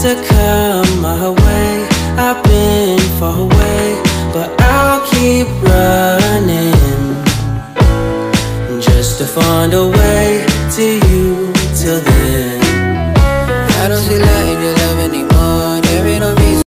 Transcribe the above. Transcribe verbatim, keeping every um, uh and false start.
to come my way. I've been far away, but I'll keep running just to find a way